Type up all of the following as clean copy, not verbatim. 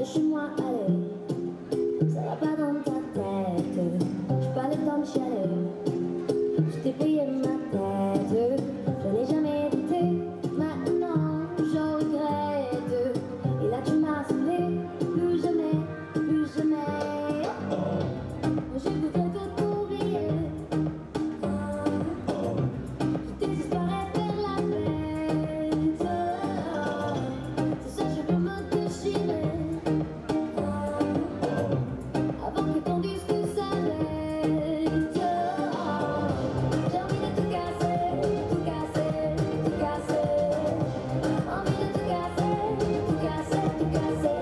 chez moi, allez, ça va pas dans ta tête, j'ai pas le temps de chialer, je t'ai payé ma tête, je n'ai jamais douté, maintenant je regrette, et là tu m'as saoulé, plus jamais, plus jamais, je voudrais tout oublier, toutes tes histoires et faire la fête, c'est ça je veux me déchirer. Avant que ton disque s'arrête, j'ai envie de tout casser, tout casser, tout casser. Envie de tout casser, tout casser, tout casser.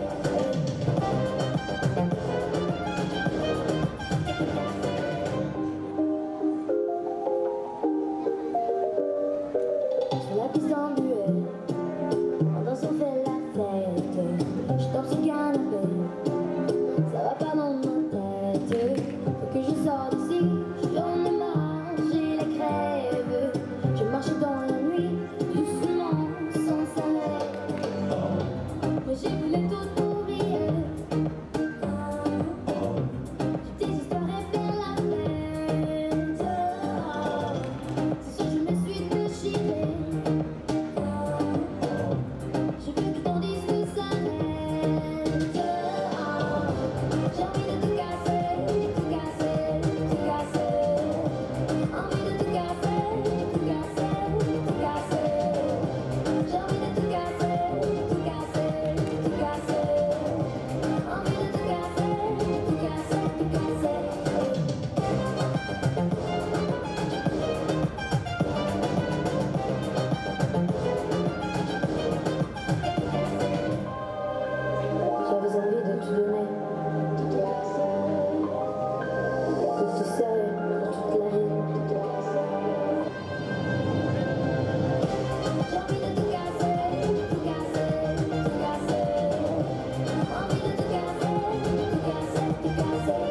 Sur la piste en duel, en dansant fait la fête, je dors sur le canapé. Ça va pas dans ma tête, faut que je sorte d'ici, j'en ai marre, j'ai la crève. Je marche dans la nuit, doucement, sans s'arrêt. Mais j'ai voulu tout oublier, toutes tes histoires et faire la fête. C'est sûr je me suis déchirée, je veux que ton disque s'arrête. J'ai envie de tout casser, tout casser, tout casser. Envie de tout casser, tout casser, tout casser. J'ai envie de tout casser, tout casser, tout casser. Envie de tout casser, tout casser, tout casser. J'avais envie de tout donner, de tout serrer pour toute la vie. J'ai envie de tout casser, tout casser, tout casser. Envie de tout casser, tout casser, tout casser.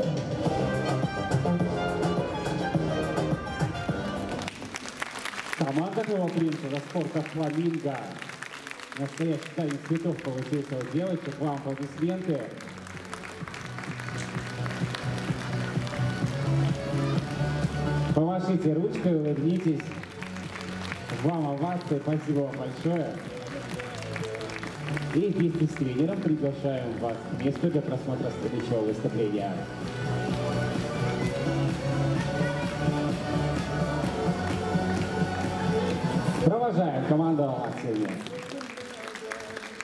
Команда клуба «Принцесса» спорта «Фламинго». Настоящий танец цветов получился у девочек. Вам аплодисменты. Помашите ручкой, улыбнитесь. Вам овации, спасибо вам большое. И вместе с тренером приглашаем вас к месту для просмотра следующего выступления. Провожаем команду овациями.